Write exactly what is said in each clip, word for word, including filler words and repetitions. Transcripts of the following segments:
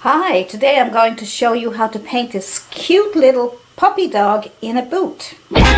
Hi, today I'm going to show you how to paint this cute little puppy dog in a boot.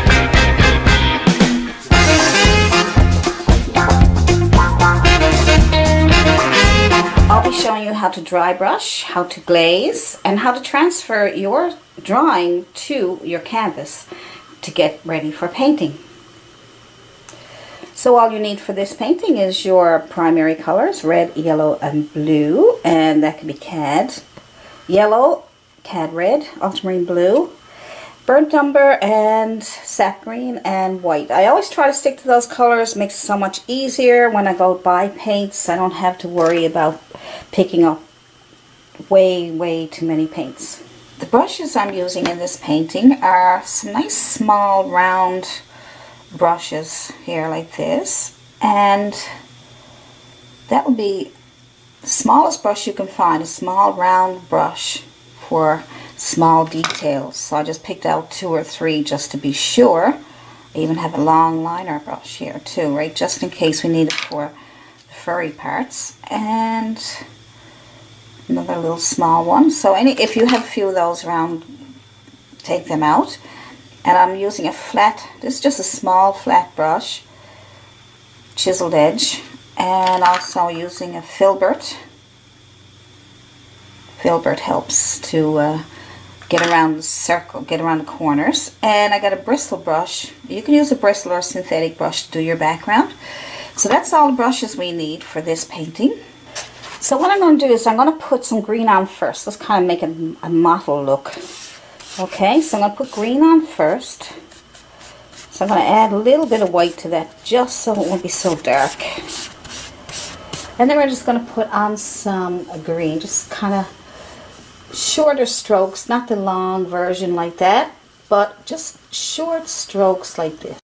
I'll be showing you how to dry brush, how to glaze, and how to transfer your drawing to your canvas to get ready for painting. So all you need for this painting is your primary colors, red, yellow, and blue, and that can be cad yellow, cad red, ultramarine blue, burnt umber, and sap green, and white. I always try to stick to those colors. It makes it so much easier when I go buy paints. I don't have to worry about picking up way, way too many paints. The brushes I'm using in this painting are some nice small round brushes here like this, and that will be the smallest brush you can find, a small round brush for small details. So I just picked out two or three just to be sure. I even have a long liner brush here too, right, just in case we need it for the furry parts, and another little small one. So any if you have a few of those around, take them out. And I'm using a flat, this is just a small flat brush, chiseled edge, and also using a filbert. Filbert helps to uh, get around the circle, get around the corners. And I got a bristle brush. You can use a bristle or a synthetic brush to do your background. So that's all the brushes we need for this painting. So what I'm going to do is I'm going to put some green on first. Let's kind of make it a mottled look. Okay, so I'm going to put green on first. So I'm going to add a little bit of white to that just so it won't be so dark. And then we're just going to put on some green, just kind of shorter strokes, not the long version like that, but just short strokes like this.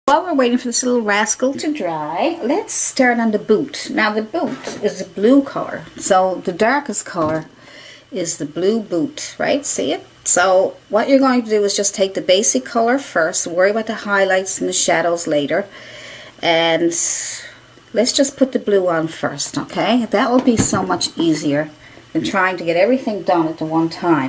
While we're waiting for this little rascal to dry, let's start on the boot. Now the boot is a blue color, so the darkest color is the blue boot, right? See it? So what you're going to do is just take the basic color first, worry about the highlights and the shadows later, and let's just put the blue on first, okay? That will be so much easier than trying to get everything done at the one time.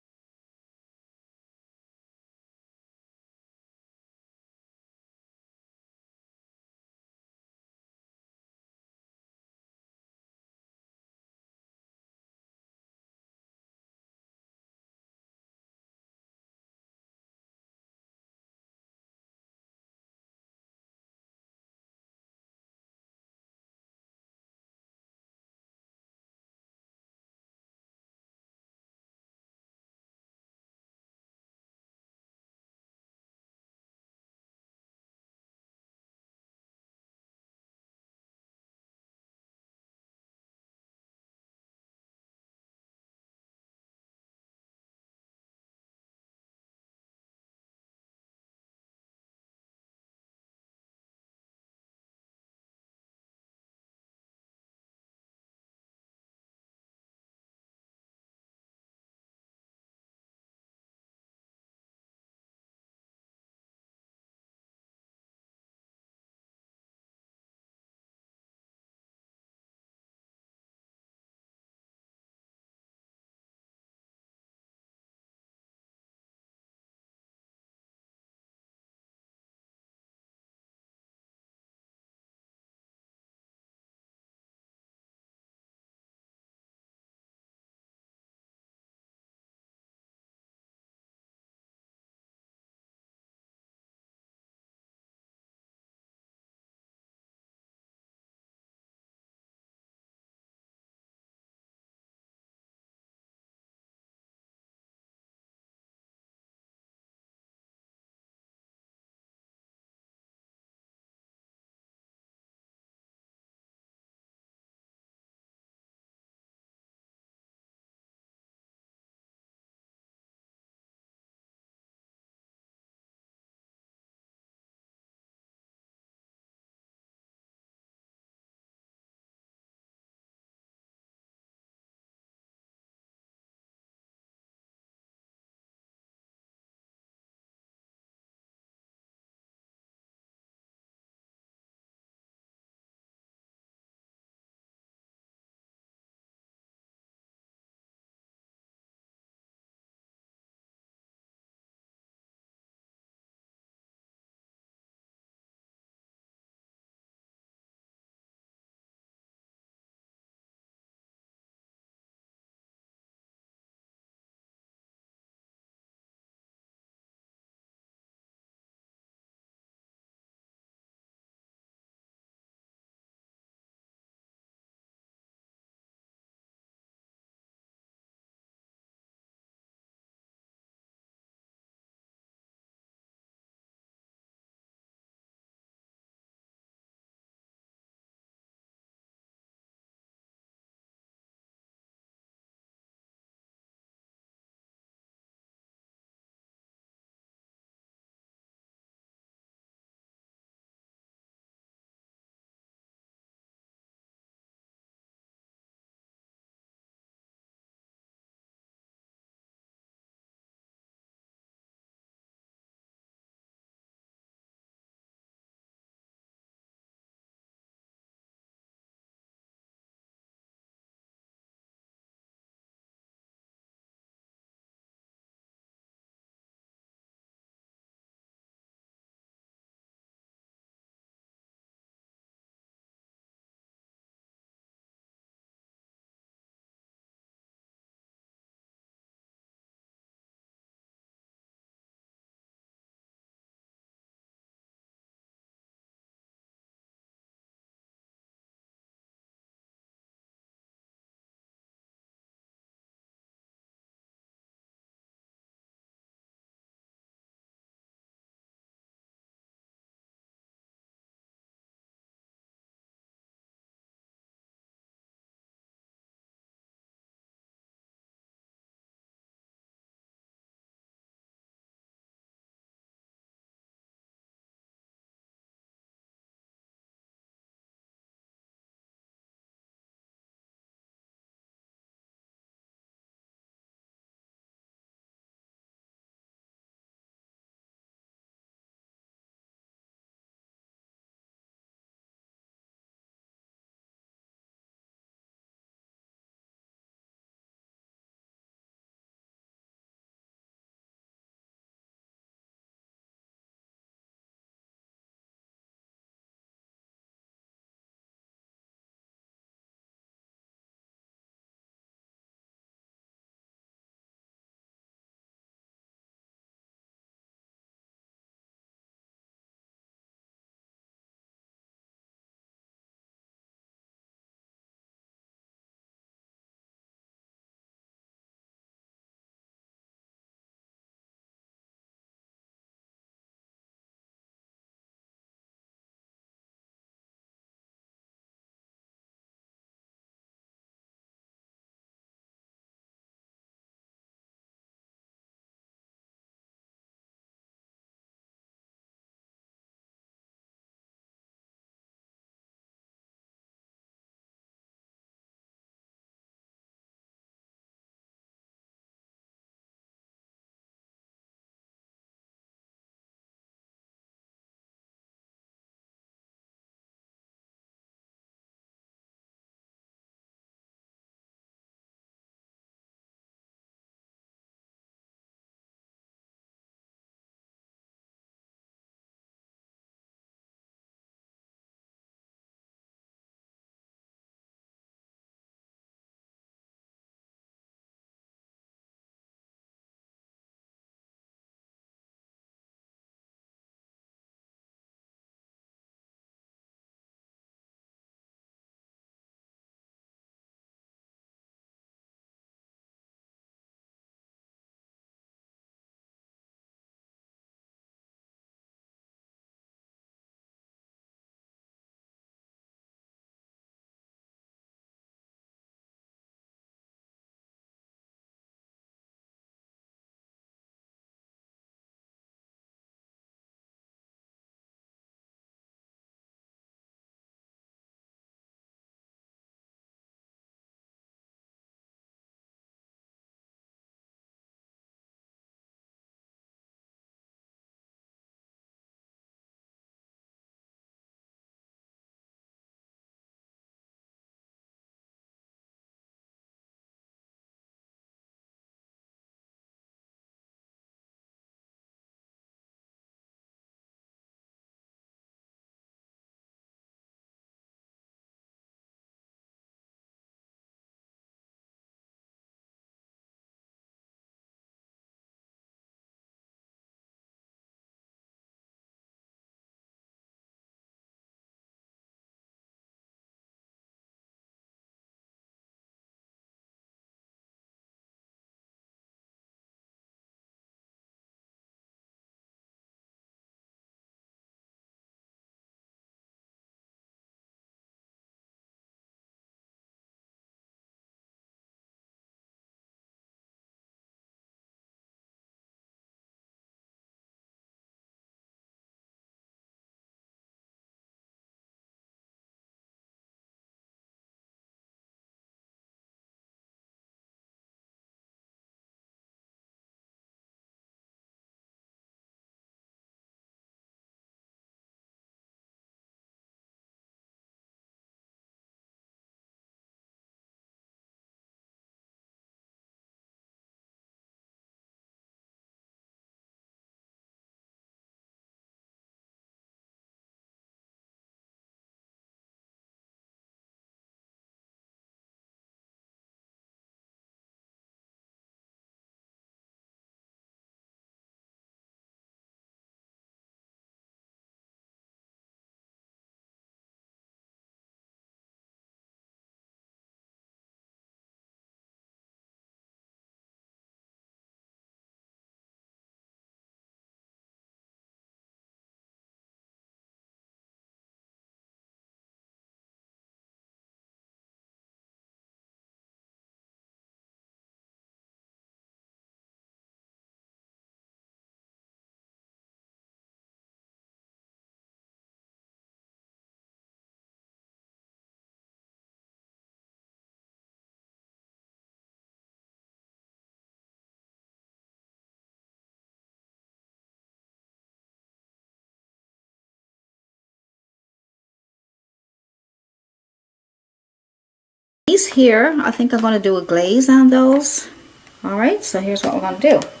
these here, I think I'm going to do a glaze on those. Alright, so here's what we're going to do.